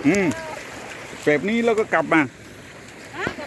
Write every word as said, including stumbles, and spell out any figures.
อืมแบบนี้แล้วก็กลับมา